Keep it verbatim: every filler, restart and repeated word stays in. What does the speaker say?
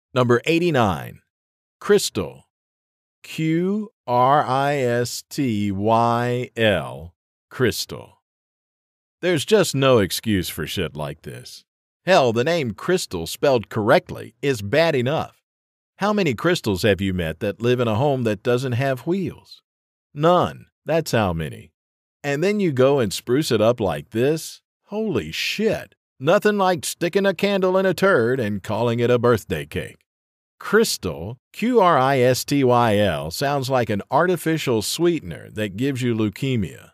Number eighty-nine. Qristyl. Q R I S T Y L. Qristyl. There's just no excuse for shit like this. Hell, the name Qristyl spelled correctly is bad enough. How many Qristyls have you met that live in a home that doesn't have wheels? None. That's how many. And then you go and spruce it up like this? Holy shit. Nothing like sticking a candle in a turd and calling it a birthday cake. Qristyl, Q R I S T Y L, sounds like an artificial sweetener that gives you leukemia.